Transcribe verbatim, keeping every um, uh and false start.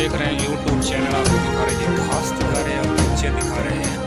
देख रहे हैं यूट्यूब चैनल आपको दिखा रहे हैं, खास दिखा रहे हैं और बच्चे दिखा रहे हैं।